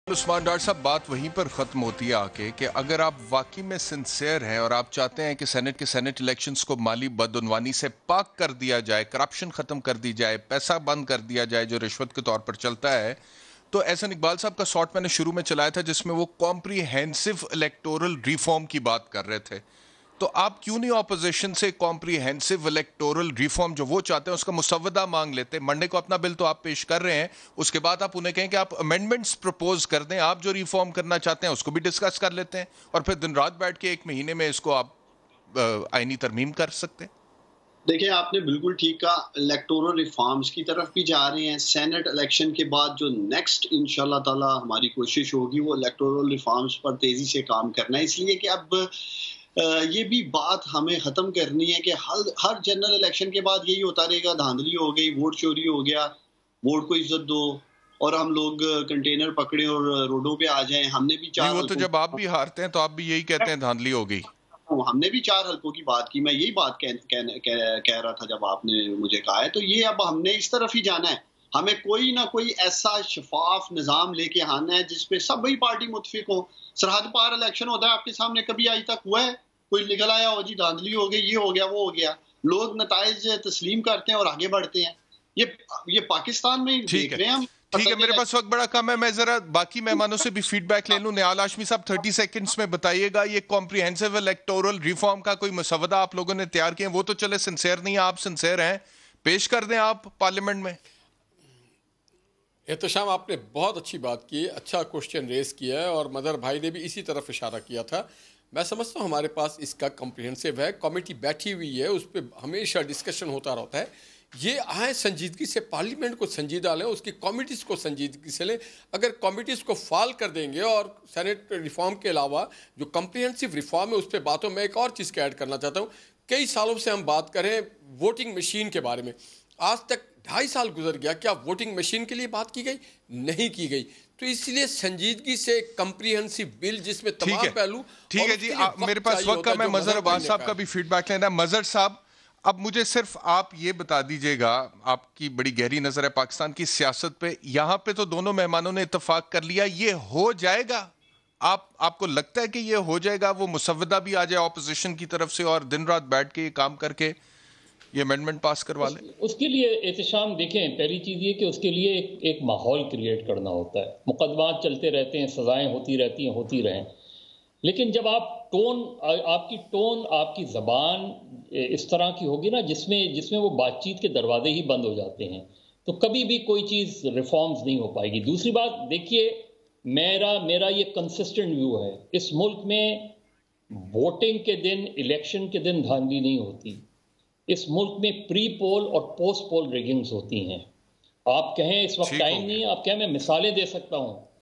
عثمان ڈار صاحب، بات وہیں پر ختم ہوتی ہے آکے کہ اگر آپ واقعی میں سنسیئر ہیں اور آپ چاہتے ہیں کہ سینٹ الیکشنز کو مالی بدعنوانی سے پاک کر دیا جائے، کرپشن ختم کر دی جائے، پیسہ بند کر دیا جائے جو رشوت کے طور پر چلتا ہے، تو احسن اقبال صاحب کا سارٹ میں نے شروع میں چلایا تھا جس میں وہ کمپریہنسو الیکٹورل ریفارم کی بات کر رہے تھے. تو آپ کیوں نہیں اپوزیشن سے کمپریہنسو الیکٹورل ریفارم جو وہ چاہتے ہیں اس کا مسودہ مانگ لیتے؟ منڈے کو اپنا بل تو آپ پیش کر رہے ہیں، اس کے بعد آپ انہیں کہیں کہ آپ امینڈمنٹس پروپوز کر دیں، آپ جو ریفارم کرنا چاہتے ہیں اس کو بھی ڈسکس کر لیتے ہیں، اور پھر دن رات بیٹھ کے ایک مہینے میں اس کو آپ آئینی ترمیم کر سکتے ہیں. دیکھیں، آپ نے بالکل ٹھیک کہا. الیکٹورل ریفارمز کی طرف بھی جا رہے ہیں. سینٹ الیکشن کے بعد جو نیکسٹ انشاءاللہ تعالی ہماری کوشش ہوگی وہ الیکٹورل ریفارمز پر تیزی سے کام کرنا ہے، اس لیے کہ اب یہ بھی بات ہمیں ختم کرنی ہے کہ ہر جنرل الیکشن کے بعد یہی ہوتا رہے گا، دھاندلی ہو گئی، ووٹ چوری ہو گیا، ووٹ کو عزت دو، اور ہم لوگ کنٹینر پکڑے اور روڈوں پہ آ جائیں. ہم نے بھی نہیں، وہ تو جب آپ بھی ہارتے ہیں تو آپ بھی یہی کہتے ہیں دھاندلی ہو گئی. ہم نے بھی 4 حلقوں کی بات کی. میں یہی بات کہہ رہا تھا جب آپ نے مجھے کہا ہے. تو یہ اب ہم نے اس طرف ہی جانا ہے. ہمیں کوئی نہ کوئی ایسا شفاف نظام لے کے آنا ہے جس پہ سبھی پارٹی متفق ہو. سرحد پار الیکشن ہوتا ہے، آپ کے سامنے کبھی آج تک ہوا ہے کوئی نکل آیا ہو جی دھاندلی ہو گئی، یہ ہو گیا، وہ ہو گیا؟ لوگ نتائج تسلیم کرتے ہیں اور آگے بڑھتے ہیں. یہ پاکستان میں دیکھ رہے ہیں ہم. ٹھیک ہے، میرے پاس وقت بڑا کم ہے، میں ذرا باقی مہمانوں سے بھی فیڈ بیک لے لوں. نیال ہاشمی صاحب 30 سیکنڈز میں بتائیے گا، یہ کمپریہنسو الیکٹورل ریفارم کا کوئی مسودہ آپ لوگوں نے تیار کیا ہے؟ وہ تو چلے سنسیئر نہیں ہیں، آپ سنسیئر ہیں، پیش کر دیں آپ پارلیمنٹ میں. احتشام، آپ نے بہت اچھی بات کی، اچھا کوشچن ریز کیا ہے، اور مدر بھائی نے بھی اسی طرف اشارہ کیا تھا. میں سمجھتا ہوں ہمارے پاس اس کا کمپریہنسو ہے، کمیٹی بیٹھی ہوئی ہے، اس پہ ہمیشہ ڈسکشن ہوتا رہتا ہے. یہ آئیں سنجیدگی سے پارلیمنٹ کو سنجیدہ لیں، اس کی کمیٹیز کو سنجیدگی سے لیں. اگر کمیٹیز کو فعال کر دیں گے، اور سینٹ ریفارم کے علاوہ جو کمپریہنسو ریفارم ہے اس پہ باتوں میں ایک اور چیز کا ایڈ کرنا چاہتا ہوں. کئی سالوں سے ہم بات کریں ووٹنگ مشین کے بارے میں، آج تک 2.5 سال گزر گیا، کیا ووٹنگ مشین کے لیے بات کی گئی؟ نہیں کی گئی. تو اس لیے سنجیدگی سے کمپریہنسو بل جس میں تمام پہلو. ٹھیک ہے جی، میرے پاس وقت کم ہے. مظہر عباس صاحب کا بھی فیڈ بیک لینا ہے. مظہر صاحب، اب مجھے صرف آپ یہ بتا دیجئے گا، آپ کی بڑی گہری نظر ہے پاکستان کی سیاست پہ. یہاں پہ تو دونوں مہمانوں نے اتفاق کر لیا، یہ ہو جائے گا؟ آپ کو لگتا ہے کہ یہ ہو جائے گا؟ وہ مسودہ بھی آ جائے اپوزیشن کی طرف سے اور دن رات بیٹھ کے یہ کام کر کے یہ امینڈمنٹ پاس کروا لیں؟ اس کے لیے احتشام، دیکھیں، پہلی چیز یہ کہ اس کے لیے ایک ماحول کریٹ کرنا ہوتا ہے. مقدمات چلتے رہتے ہیں، سزائیں ہوتی رہتی ہیں، ہوتی رہیں، لیکن جب آپ کی ٹون، آپ کی زبان اس طرح کی ہوگی نا جس میں وہ بات چیت کے دروازے ہی بند ہو جاتے ہیں، تو کبھی بھی کوئی چیز ریفارمز نہیں ہو پائے گی. دوسری بات دیکھیے، میرا یہ کنسسٹنٹ ویو ہے، اس ملک میں ووٹنگ کے دن، الیکشن کے دن دھاندلی نہیں ہوتی. اس ملک میں پری پول اور پوسٹ پول ریگنگز ہوتی ہیں. آپ کہیں اس وقت ٹائم نہیں ہے، آپ کہیں میں مثالیں دے سکتا ہوں.